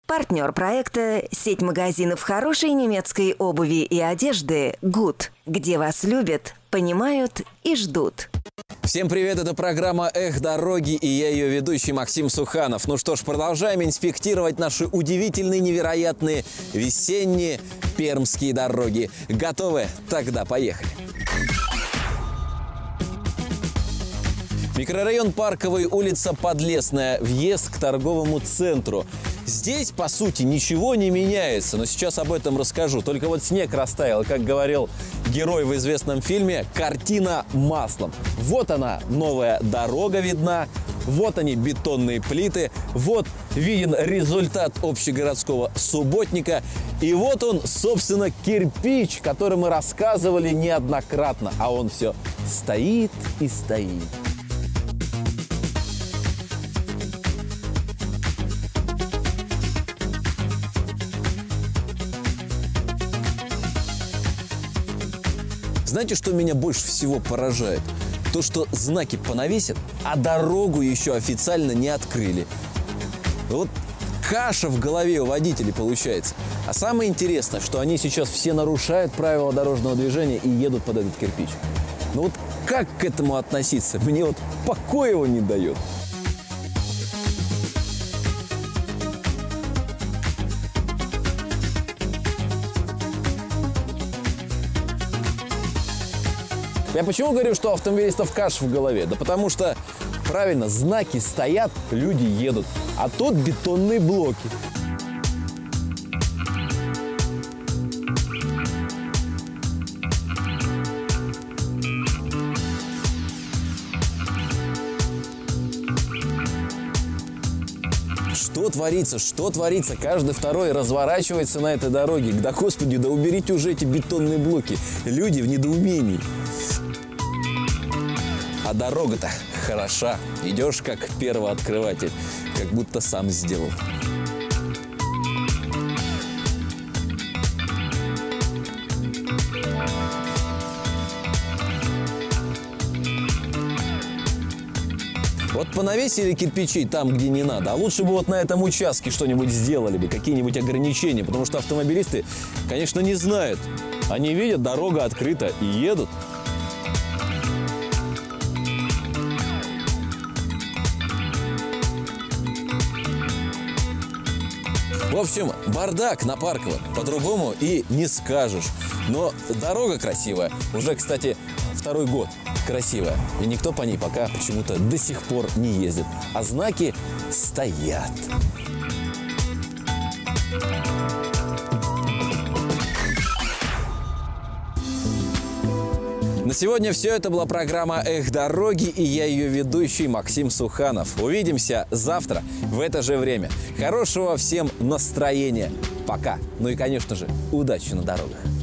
Партнер проекта – сеть магазинов хорошей немецкой обуви и одежды «Гуд», где вас любят, понимают и ждут. Всем привет, это программа «Эх, дороги» и я ее ведущий Максим Суханов. Ну что ж, продолжаем инспектировать наши удивительные, невероятные весенние пермские дороги. Готовы? Тогда поехали! Микрорайон Парковый, улица Подлесная, въезд к торговому центру. Здесь, по сути, ничего не меняется, но сейчас об этом расскажу. Только вот снег растаял, как говорил герой в известном фильме, картина маслом. Вот она, новая дорога видна, вот они, бетонные плиты, вот виден результат общегородского субботника, и вот он, собственно, кирпич, который мы рассказывали неоднократно, а он все стоит и стоит. Знаете, что меня больше всего поражает? То, что знаки понавесят, а дорогу еще официально не открыли. Вот каша в голове у водителей получается. А самое интересное, что они сейчас все нарушают правила дорожного движения и едут под этот кирпич. Ну вот как к этому относиться? Мне вот покоя его не дает. Я почему говорю, что у автомобилистов каша в голове? Да потому что, правильно, знаки стоят, люди едут, а тут бетонные блоки. Что творится? Что творится? Каждый второй разворачивается на этой дороге. Да, Господи, да уберите уже эти бетонные блоки. Люди в недоумении. А дорога-то хороша. Идешь как первооткрыватель, как будто сам сделал. Вот понавесили кирпичей там, где не надо. А лучше бы вот на этом участке что-нибудь сделали бы, какие-нибудь ограничения. Потому что автомобилисты, конечно, не знают. Они видят, дорога открыта и едут. В общем, бардак на Парковом, по-другому и не скажешь. Но дорога красивая. Уже, кстати, второй год красивая. И никто по ней пока почему-то до сих пор не ездит. А знаки стоят. На сегодня все. Это была программа «Эх, дороги» и я ее ведущий Максим Суханов. Увидимся завтра в это же время. Хорошего всем настроения. Пока. Ну и, конечно же, удачи на дорогах.